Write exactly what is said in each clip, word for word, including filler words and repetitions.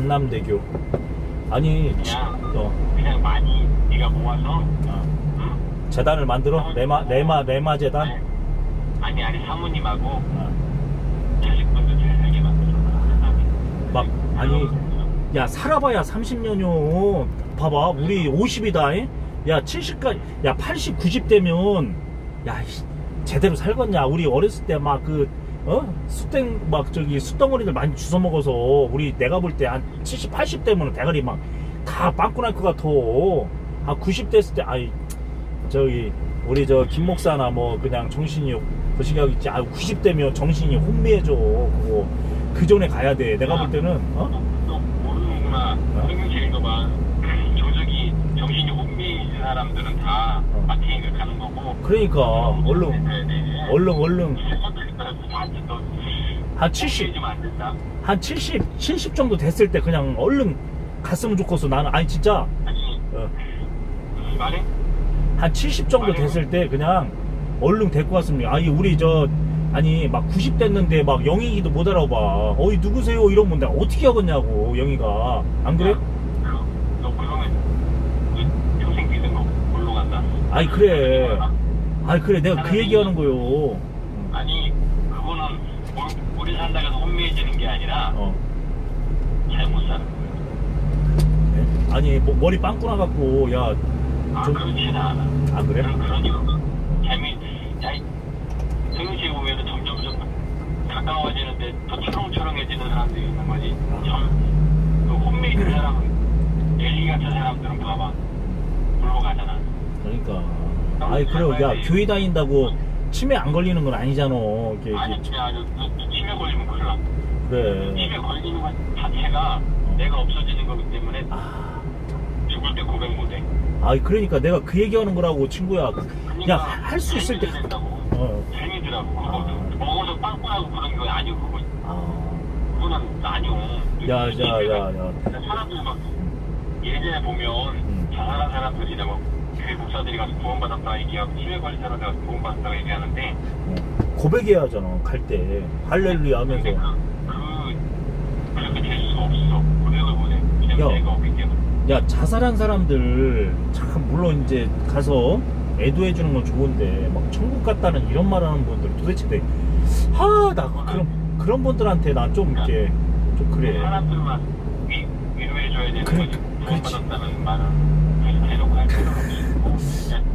강남대교. 아니 그냥, 어. 그냥 많이 네가 모아서 어. 응? 재단을 만들어? 레마 레마 레마 재단? 네. 아니 아니 사모님하고 어. 자식분들 잘 살게 만들어. 막 아니 야 살아봐야 삼십 년이요. 봐봐 우리 오십이다. 야 칠십까지 야 팔십 구십 되면 야 제대로 살겠냐. 우리 어렸을 때 막 그 어? 숯땡 막 저기 숯덩어리들 많이 주워 먹어서 우리 내가 볼 때 한 칠십 팔십 되면 대가리 막 다 빵꾸 날 것 같아. 한 구십 됐을 때 아이 저기 우리 저 김 목사나 뭐 그냥 정신이 거시기하고 있지. 아 구십 되면 정신이 혼미해져. 그거 그 전에 가야 돼. 내가 볼 때는 어? 너 모르는구나. 성경책 읽어봐. 조적이 정신이 혼미해진 사람들은 다 어. 마케팅을 가는 거고. 그러니까 얼른 얼른 얼른 한 칠십 한 칠십 칠십 정도 됐을 때 그냥 얼른 갔으면 좋겠어. 나는 아니 진짜 아니 어. 말해? 한 칠십 정도 됐을 때 그냥 얼른 데리고 왔습니다. 아니 우리 저 아니 막 구십 됐는데 막 영희기도 못 알아봐. 어이 누구세요 이러면 내가 어떻게 하겠냐고. 영희가 안 그래? 야, 그, 너 그러면 그 평생 믿은 거 골로 간다? 아니 그래. 아니 그래 내가 그 얘기하는 거요. 아니 그거는 우리 산다고 해서 혼미해지는 게 아니라 어. 잘못 사는 거예요. 네? 아니 뭐 머리 빵꾸 나갖고 야 아 좀- 그렇지는 않아. 아 그래? 그런 그런 이유 재미 야 성경책에 보면은 점점 좀 가까워지는데 더 초롱초롱해지는 사람들이 있는 거지. 참, 그 혼미해진 사람은 엘리 같은 사람들은 봐봐 골로 가잖아. 그러니까 아니 그래 야 교회 다닌다고 치매 안 걸리는 건 아니잖아. 이게, 아니 이게 그냥 아주 너, 너 치매 걸리면 큰일 나. 그래. 치매 걸리는 것 자체가 내가 없어지는 거기 때문에 아, 죽을 때 고백 못해. 아니 그러니까 내가 그 얘기하는 거라고 친구야. 야 할 수 있을 때. 된다고. 어. 재미더라고. 그거 아. 먹어서 빵꾸나고 그런 거 아니고 그거. 아. 그거는 아니오. 야, 야, 야, 야. 사람들 막 예전에 보면 음. 자살한 사람들이나 뭐 교회 목사들이 가서 구원받았다 얘기하고 치매 걸린 사람들 가서 구원받았다고 얘기하는데 어. 고백해야 하잖아 갈 때 할렐루야 하면서. 근데 그, 그 그렇게 될 수 없어. 고백을 못해. 그냥 야. 내가 없기 때문에. 야 자살한 사람들 참 물론 이제 가서 애도해 주는 건 좋은데 막 천국 갔다는 이런 말하는 분들 도대체 내 하 나 그런 그런 분들한테 난 좀 이렇게 좀 그래. 사람들만 위, 위로해줘야 되는 그래, 거지. 그렇지. 구원받았다는 말은 그래서 대놓고 할 필요는 없고 그냥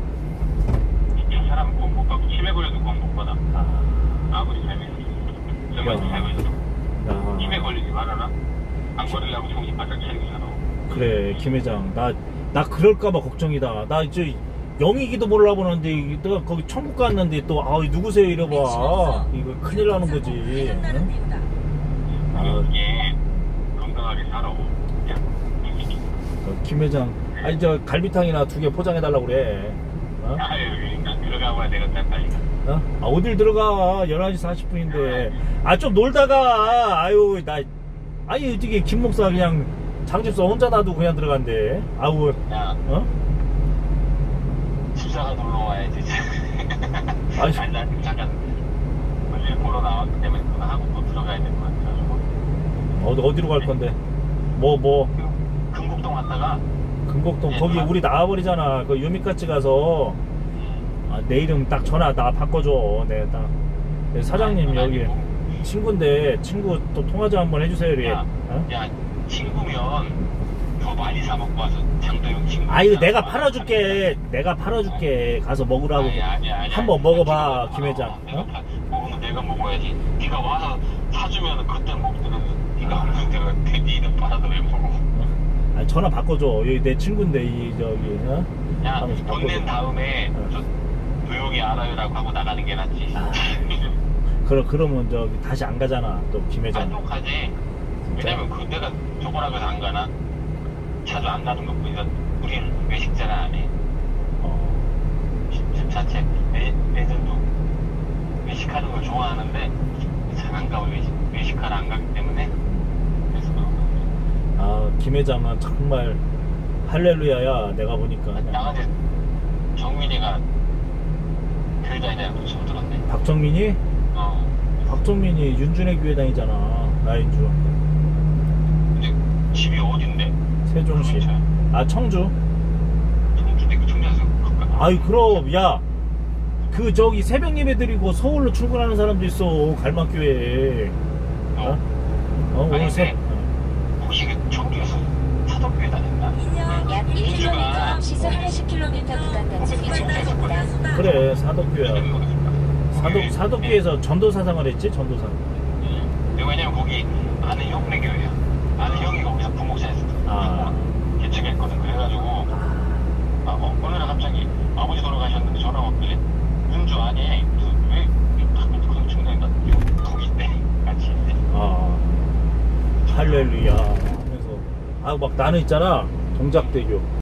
저 사람 구원 못 받고 치매 걸려도 구원 못 받아. 아, 아무리 살면서 정말 살고 있어도 야, 치매 걸리지 말아라. 안 걸리려고 정신 바짝 차리고 살아. 그래 김 회장 나 나 그럴까봐 걱정이다. 나 이제 영희기도 몰라보는데 내가 거기 천국 갔는데 또 아 누구세요 이러봐. 이거 큰일 나는 거지. 응? 아, 이게 건강하게 살아. 야, 어, 김 회장 아니 저 갈비탕이나 두 개 포장해 달라고 그래. 어? 아유, 그러니까 들어가봐야 되겠다 빨리. 어? 아, 어딜 들어가 열한 시 사십 분인데 아 좀 놀다가 아유 나 아니 어떻게 김 목사 그냥 장집사 혼자 놔두고 그냥 들어간대. 아우 야, 어? 집사가 놀러 와야지. 아니. 아니, 나 지금 잠깐 볼일 보러 나왔기 때문에 그거 하고 또 들어가야 될 것 같아가지고. 어디 어디로 갈 건데? 뭐 뭐 그 금곡동 갔다가 금곡동 예, 거기 다- 우리 나와버리잖아. 그 유미같이 가서 아, 내 이름 딱 전화 나 바꿔줘. 내가 딱 네, 사장님 아니, 여기 아니고. 친구인데 친구 또 통화 좀 한번 해주세요. 이래. 야, 어? 야, 친구면 더 많이 사 먹고 와서 장도영 친구. 아유 내가 팔아줄게. 내가 팔아줄게. 가서 먹으라고. 아니, 아니, 아니, 한번 아니, 먹어봐 친구가 김 회장. 팔아. 내가 어? 파- 먹으면 내가 먹어야지. 네가 와서 사주면 그때 먹거든. 네가 없는 내가 네 이름 팔아도 왜 먹어? 아 전화 바꿔줘. 여기 내 친구인데 이 저기 어? 야, 한번 돈 바꿔줘. 낸 다음에 어. 저 조용히 알아요라고 하고 나가는 게 낫지. 아. 그러 그러면 저기 다시 안 가잖아. 또 김 회장. 만족하지. 왜냐면 그 내가 저거라고 해서 안 가나? 자주 안 가는 거 보니까 우리는 외식자를 안 해. 어. 집 자체 애, 애들도 외식하는 걸 좋아하는데 잘 안 가고 외식, 외식하러 안 가기 때문에 그래서 그런 거. 아, 김 회장은 정말 할렐루야야. 내가 보니까 나한테 정민이가 교회 다니다고 처음 들었네. 박정민이? 어. 박정민이 윤준의 교회 다니잖아. 나인 줄. 근데 집에 세종시. 아, 청주. 청주대 청주에서 가까. 아이, 그럼, 야, 그, 저기, 새벽 예배 드리고 서울로 출근하는 사람도 있어, 갈망교회에. 어? 어, 오늘 새. 혹시 그 청주에서 사덕교회 다녔나? 약 일 킬로미터 시속 팔십 킬로미터 구간까지 이동하겠습니다. 그래, 사덕교야. 사덕, 사덕교에서 전도사상을 했지, 전도사. 응. 왜냐면 거기 아는 형네 교회야. 아는 형이 거기서 부목사에서 아. 개척했거든. 그래가지고 아, 어, 어느 날 갑자기 아버지 돌아가셨는데 전화 왔길래 은주 아니 왜 고등 충당인가 거기 있대 같이 있대. 아, 할렐루야 하면서 아, 막 나는 있잖아, 동작대교